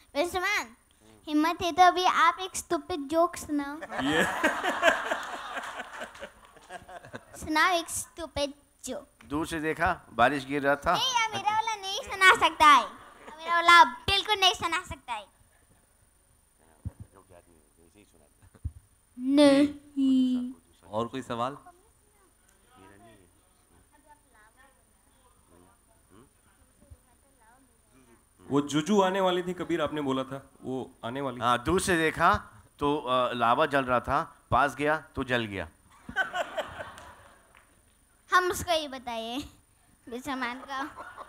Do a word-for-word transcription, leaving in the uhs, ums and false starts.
विश्वमान, हिम्मत है तो अभी आप एक स्टूपिड जोक सुनाओ। सुनाओ एक स्टूपिड जोक। दूर से देखा बारिश गिर रहा था। नहीं, अब मेरा वाला नहीं सुना सकता है, मेरा वाला बिल्कुल नहीं सुना सकता है। नहीं। और कोई सवाल? वो जुजू आने वाली थी कबीर, आपने बोला था वो आने वाली। हाँ, दूर से देखा तो लावा जल रहा था, पास गया तो जल गया। हम उसको ही बताइए विश्वमान का।